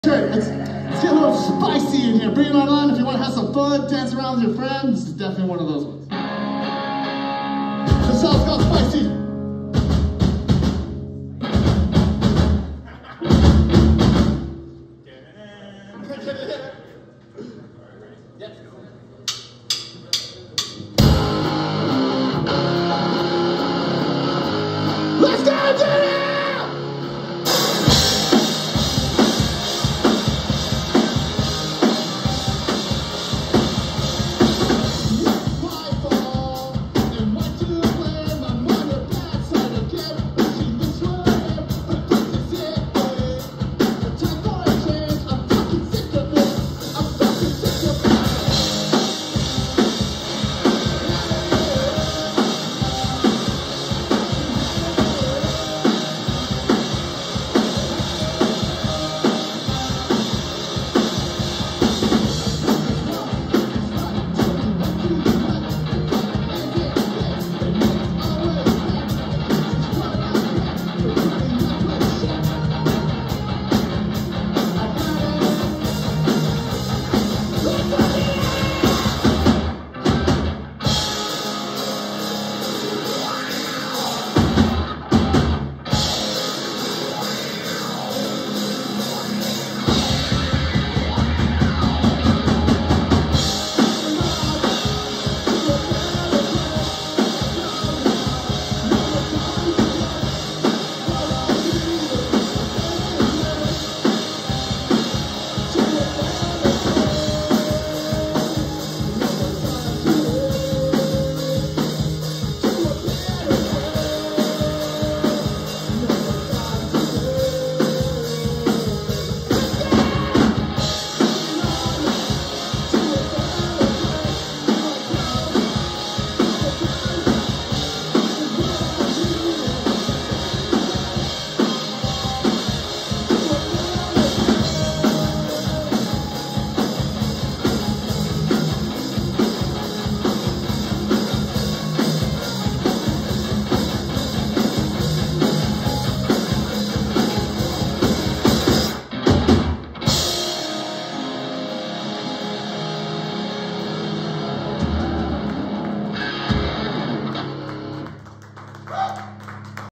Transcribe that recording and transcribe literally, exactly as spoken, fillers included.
Sure, let's, let's get a little spicy in here. Bring it on if you want to have some fun, dance around with your friends. This is definitely one of those ones. This song's called Spicy.